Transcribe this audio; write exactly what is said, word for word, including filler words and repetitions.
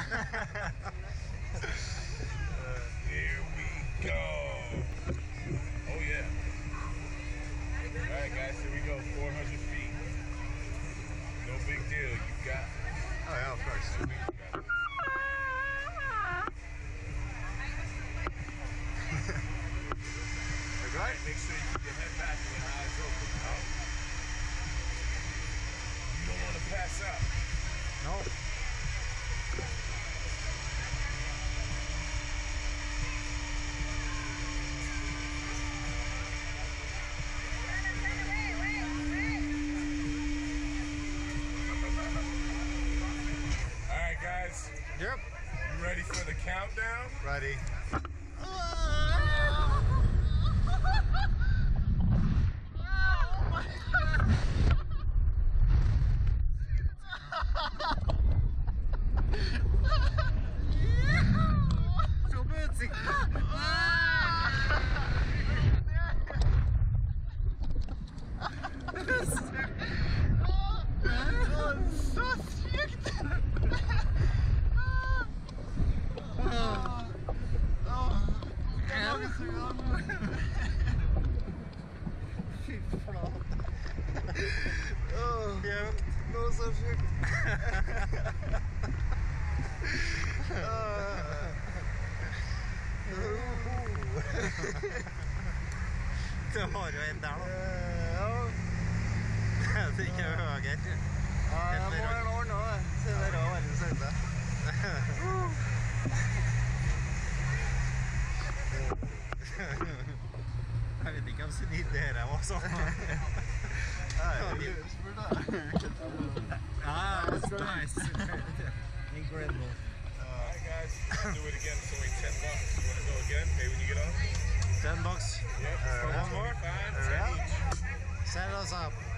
Here we go. Oh yeah. Alright guys, here we go. four hundred feet. No big deal. You got it. Oh yeah, of course. You got it. Alright, make sure you keep your head back and your eyes open. Huh? You don't want to pass out. No. Alright guys. Yep. You ready for the countdown? Ready. Så budsigt. Så sykt. Fy flate. Jevnt. Noe så sjukt. Det var jo en der da. Ja. Det gikk jo høyere. Ja, jeg må gjøre noe nå, det. Se der av verdens høyde. Jeg vet ikke om snitt dere var sånn. Nei, jeg spør da. Ja, that's nice. Incredible. Alright guys, let's do it again. It's only ten bucks. You want to go again? Maybe when you get on? Ten bucks. Yep. Uh, one more? Fine. Uh, ten yeah. each. Set us up.